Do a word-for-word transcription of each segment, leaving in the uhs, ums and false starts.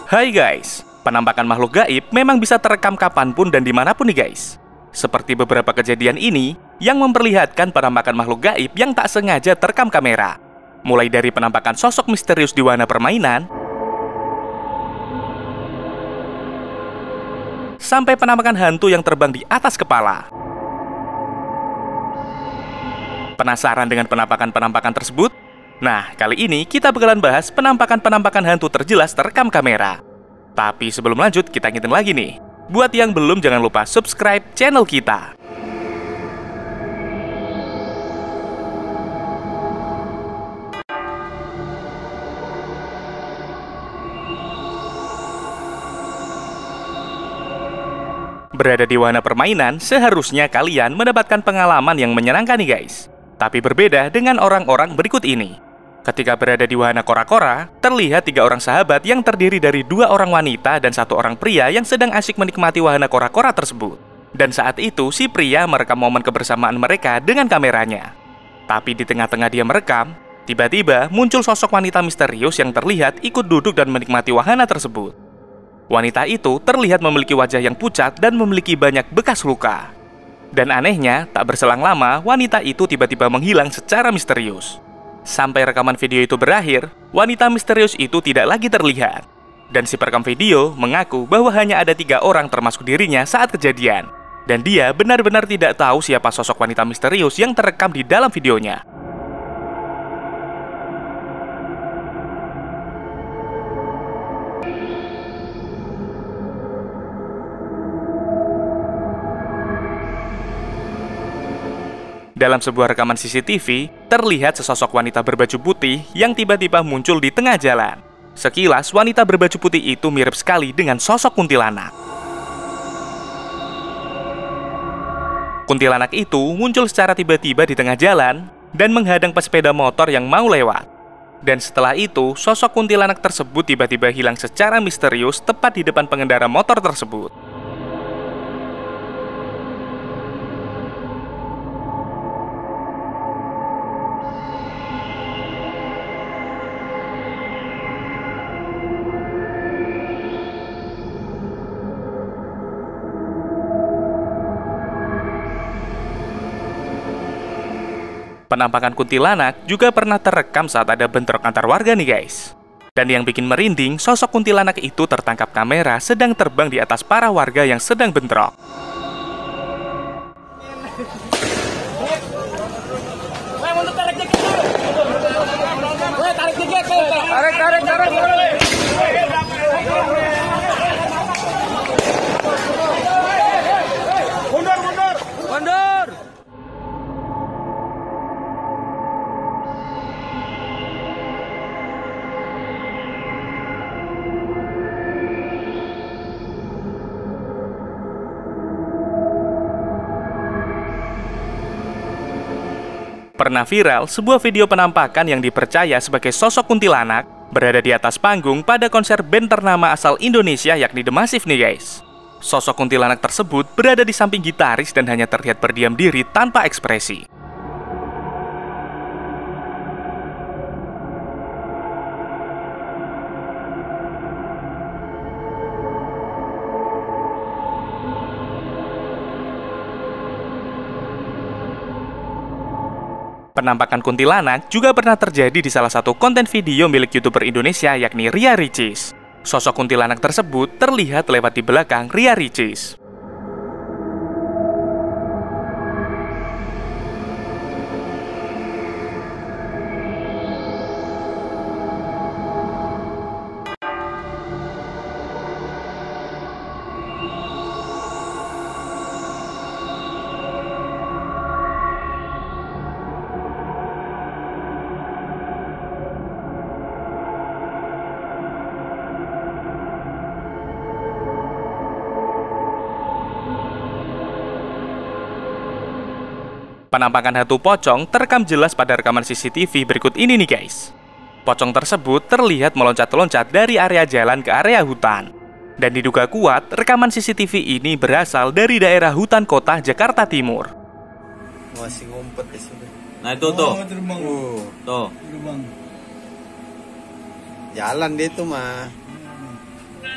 Hai guys, penampakan makhluk gaib memang bisa terekam kapanpun dan dimanapun nih guys. Seperti beberapa kejadian ini yang memperlihatkan penampakan makhluk gaib yang tak sengaja terekam kamera. Mulai dari penampakan sosok misterius di wahana permainan, sampai penampakan hantu yang terbang di atas kepala. Penasaran dengan penampakan-penampakan tersebut? Nah, kali ini kita bakalan bahas penampakan-penampakan hantu terjelas terekam kamera. Tapi sebelum lanjut, kita ingetin lagi nih. Buat yang belum, jangan lupa subscribe channel kita. Berada di wahana permainan, seharusnya kalian mendapatkan pengalaman yang menyenangkan nih guys. Tapi berbeda dengan orang-orang berikut ini. Ketika berada di wahana kora-kora, terlihat tiga orang sahabat yang terdiri dari dua orang wanita dan satu orang pria yang sedang asyik menikmati wahana kora-kora tersebut. Dan saat itu, si pria merekam momen kebersamaan mereka dengan kameranya. Tapi di tengah-tengah dia merekam, tiba-tiba muncul sosok wanita misterius yang terlihat ikut duduk dan menikmati wahana tersebut. Wanita itu terlihat memiliki wajah yang pucat dan memiliki banyak bekas luka. Dan anehnya, tak berselang lama, wanita itu tiba-tiba menghilang secara misterius. Sampai rekaman video itu berakhir, wanita misterius itu tidak lagi terlihat. Dan si perekam video mengaku bahwa hanya ada tiga orang termasuk dirinya saat kejadian. Dan dia benar-benar tidak tahu siapa sosok wanita misterius yang terekam di dalam videonya. Dalam sebuah rekaman C C T V, terlihat sesosok wanita berbaju putih yang tiba-tiba muncul di tengah jalan. Sekilas, wanita berbaju putih itu mirip sekali dengan sosok kuntilanak. Kuntilanak itu muncul secara tiba-tiba di tengah jalan dan menghadang pesepeda motor yang mau lewat. Dan setelah itu, sosok kuntilanak tersebut tiba-tiba hilang secara misterius tepat di depan pengendara motor tersebut. Penampakan kuntilanak juga pernah terekam saat ada bentrok antar warga nih guys. Dan yang bikin merinding, sosok kuntilanak itu tertangkap kamera sedang terbang di atas para warga yang sedang bentrok. Tarik, tarik, tarik. Mundur, mundur. Mundur. Pernah viral sebuah video penampakan yang dipercaya sebagai sosok kuntilanak berada di atas panggung pada konser band ternama asal Indonesia yakni The Massive nih guys. Sosok kuntilanak tersebut berada di samping gitaris dan hanya terlihat berdiam diri tanpa ekspresi. Penampakan kuntilanak juga pernah terjadi di salah satu konten video milik YouTuber Indonesia yakni Ria Ricis. Sosok kuntilanak tersebut terlihat lewat di belakang Ria Ricis. Penampakan hantu pocong terekam jelas pada rekaman C C T V berikut ini nih guys. Pocong tersebut terlihat meloncat-loncat dari area jalan ke area hutan. Dan diduga kuat, rekaman C C T V ini berasal dari daerah hutan kota Jakarta Timur. Masih ngumpet di sini. Nah itu tuh. Oh, terbang. Uh, tuh. Terbang. Jalan dia tuh mah.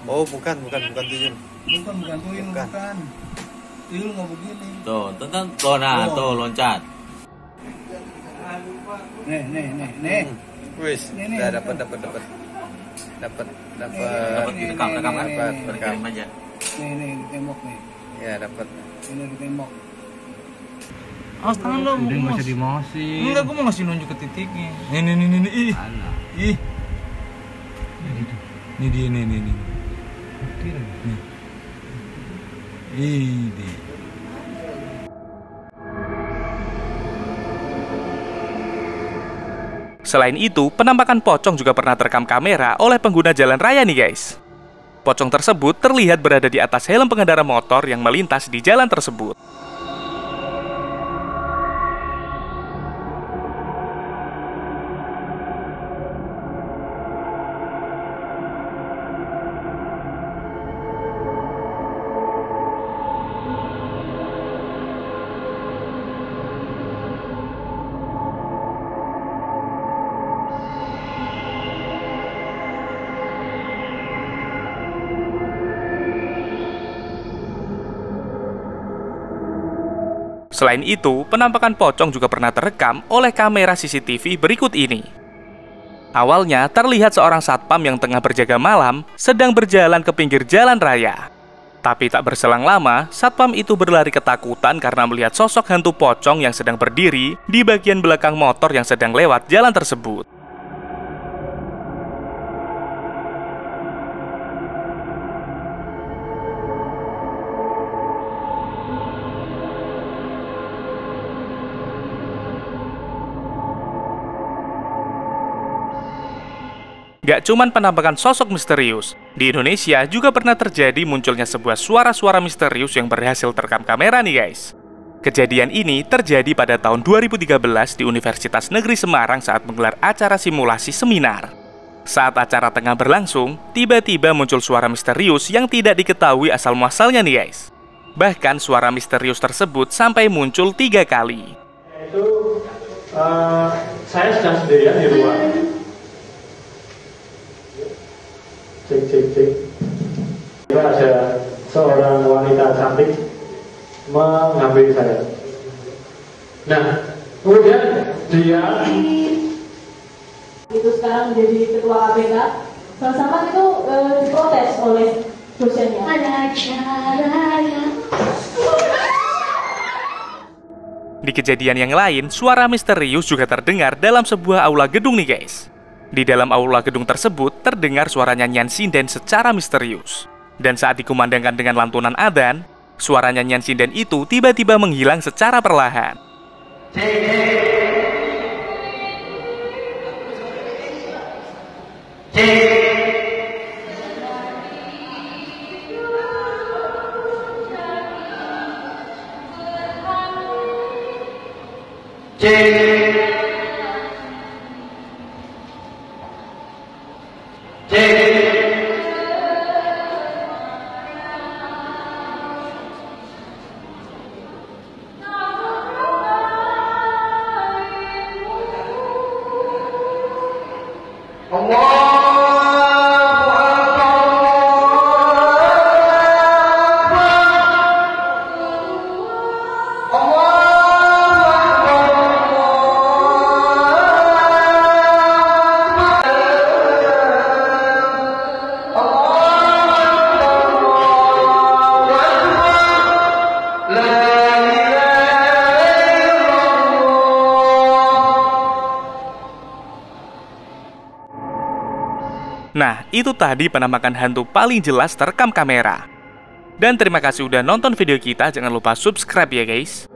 Oh, bukan, bukan, bukan tuyul. Bukan, bukan tuyul, Bukan. bukan. Tuyul nggak begini. Tuh, tonton tuh, nah, Oh. tuh loncat. Nih, nih, nih, nih. Wis, Ini, ini, udah ini. dapat, dapat, dapat. Dapat, dapat. Dapat direkam, Nih, rekam kan? nih, Dapat, nih. rekam. Kirim aja. Nih, nih, di tembok nih. Ya, dapat. Ini di tembok. Awas tangan lo, Udah nggak Mas. usah dimosin. Enggak, gue mau ngasih nunjuk ke titiknya. Nih, nih, nih, nih, nih. Ih. Alah. Ih. Ini dia, nih, nih, nih. Nih. Ih, dia. Selain itu, penampakan pocong juga pernah terekam kamera oleh pengguna jalan raya nih guys. Pocong tersebut terlihat berada di atas helm pengendara motor yang melintas di jalan tersebut. Selain itu, penampakan pocong juga pernah terekam oleh kamera C C T V berikut ini. Awalnya terlihat seorang satpam yang tengah berjaga malam sedang berjalan ke pinggir jalan raya. Tapi tak berselang lama, satpam itu berlari ketakutan karena melihat sosok hantu pocong yang sedang berdiri di bagian belakang motor yang sedang lewat jalan tersebut. Gak cuman penampakan sosok misterius, di Indonesia juga pernah terjadi munculnya sebuah suara-suara misterius yang berhasil terekam kamera nih guys. Kejadian ini terjadi pada tahun dua ribu tiga belas di Universitas Negeri Semarang saat menggelar acara simulasi seminar. Saat acara tengah berlangsung, tiba-tiba muncul suara misterius yang tidak diketahui asal-muasalnya nih guys. Bahkan suara misterius tersebut sampai muncul tiga kali. Itu uh, saya sedang sendirian di ruang. Cek cek cek. Ada seorang wanita cantik mengambil saya. Nah, kemudian dia itu sekarang menjadi ketua K P K. Sama-sama itu eh, diprotes oleh dosennya. Ada caranya. Di kejadian yang lain, suara misterius juga terdengar dalam sebuah aula gedung nih guys. Di dalam aula gedung tersebut terdengar suara nyanyian sinden secara misterius. Dan saat dikumandangkan dengan lantunan adzan, suara nyanyian sinden itu tiba-tiba menghilang secara perlahan. Nah, itu tadi penampakan hantu paling jelas terekam kamera. Dan terima kasih udah nonton video kita, jangan lupa subscribe ya guys.